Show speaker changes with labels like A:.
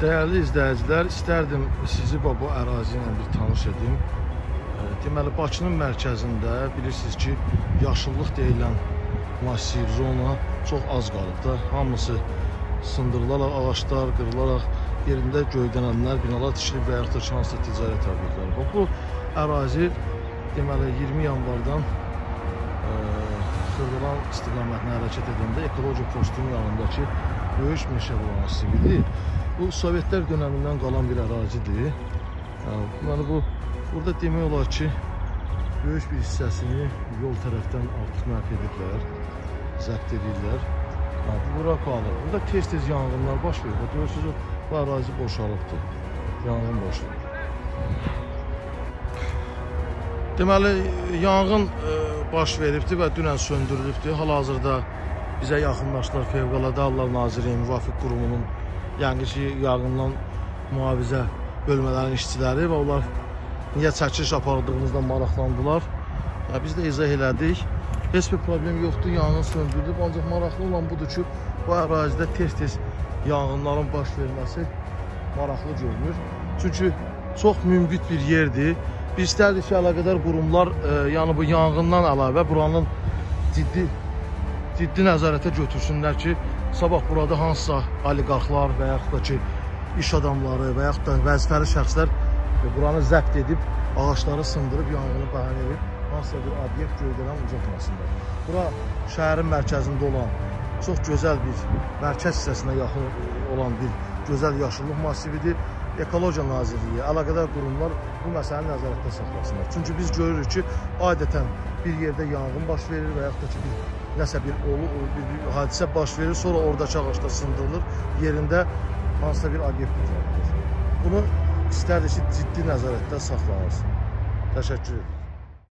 A: Değerli izləyicilər, istərdim sizi bu ərazi ilə bir tanış edim. Deməli, Bakının mərkəzində bilirsiniz ki, yaşıllıq deyilən massiv zona çox az qalıb da. Hamısı sındırılaraq, ağaçlar qırılaraq yerində göydənənlər, binalar tikilib və yaxud da hansısa ticarət obyektləri. Bu ərazi deməli 20 yanvardan Xırdalan istiqamətinə hərəkət edəndə ekologiya postunun yanındakı böyük meşə massividir. Bu Sovetlər dönəmindən qalan bir ərazidir. Deməli, burada demək olar ki, böyük bir hissəsini yol tərəfdən artıq məhv ediblər, zəbt edirlər. Bura qalır. Burada tez-tez yanğınlar baş verir. Görürsünüz, bu ərazi boşalıbdır. Yanğın boşalır. Deməli, yanğın baş veribdir və dünən söndürülübdür. Hal-hazırda bizə yaxınlaşdılar Fövqəladə Hallar Nazirliyi müvafiq qurumunun yanğından mühafizə bölmələrinin işçiləri və onlar niyə çəkiliş apardığımızdan maraqlandılar. Biz də izah elədik. Heç bir problem yoxdur, yanğın söndürülüb. Ancaq maraqlı olan budur ki, bu ərazidə tez-tez yanğınların baş verməsi maraqlı görünür. Çünki çox münbit bir yerdir. Biz istərdik ki, əlaqədar qurumlar yəni bu yanğından əlavə buranın ciddi nəzarətə götürsünlər ki, sabah burada hansısa oliqarxlar və yaxud da ki, iş adamları və yaxud da vəzifəli şəxslər buranı zəbt edib, ağaçları sındırıb, yanğını bəhanə edib, hansısa bir obyekt göydələn ucatmasınlar. Bura şəhərin mərkəzində olan, çox gözəl bir mərkəz hissəsinə yaxın olan bir gözəl yaşıllıq massividir. Ekologiya Nazirliyi, əlaqədar qurumlar bu məsələni nəzarətdə saxlasınlar. Çünki biz görürük ki, adətən bir yerdə yanğın baş verir və yaxud da ki, nəsə bir hadisə baş verir, sonra oradakı ağaçlar sındırılır, yerində hansısa bir obyekt ucaldır. Bunu istərdik ki, ciddi nəzarətdə saxlanılsın. Təşəkkür ederim.